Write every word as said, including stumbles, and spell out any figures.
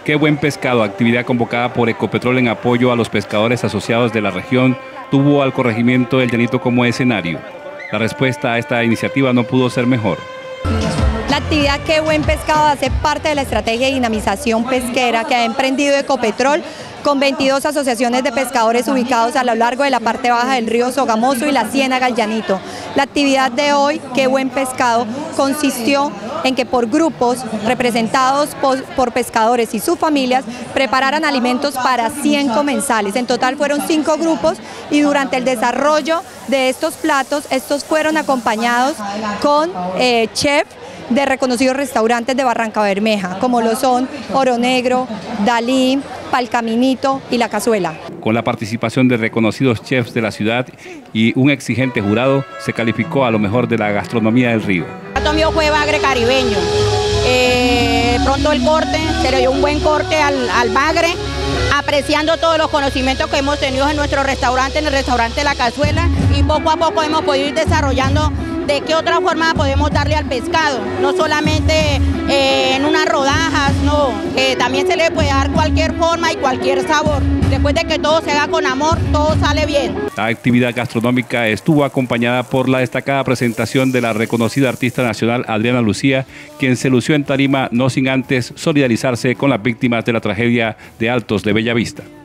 Qué buen pescado, actividad convocada por Ecopetrol en apoyo a los pescadores asociados de la región, tuvo al corregimiento del Llanito como escenario. La respuesta a esta iniciativa no pudo ser mejor. La actividad Qué buen pescado hace parte de la estrategia de dinamización pesquera que ha emprendido Ecopetrol con veintidós asociaciones de pescadores ubicados a lo largo de la parte baja del río Sogamoso y la Ciénaga del Llanito. La actividad de hoy, Qué buen pescado, consistió en que por grupos representados por, por pescadores y sus familias prepararan alimentos para cien comensales. En total fueron cinco grupos y durante el desarrollo de estos platos, estos fueron acompañados con eh, chef de reconocidos restaurantes de Barrancabermeja, como lo son Oro Negro, Dalí, Palcaminito y La Cazuela. Con la participación de reconocidos chefs de la ciudad y un exigente jurado, se calificó a lo mejor de la gastronomía del río. El plato mío fue bagre caribeño. Eh, pronto el corte, se le dio un buen corte al, al bagre, apreciando todos los conocimientos que hemos tenido en nuestro restaurante, en el restaurante La Cazuela, y poco a poco hemos podido ir desarrollando de qué otra forma podemos darle al pescado, no solamente eh, en unas rodajas, no, que también se le puede dar cualquier forma y cualquier sabor. Después de que todo se haga con amor, todo sale bien. La actividad gastronómica estuvo acompañada por la destacada presentación de la reconocida artista nacional Adriana Lucía, quien se lució en tarima no sin antes solidarizarse con las víctimas de la tragedia de Altos de Bellavista.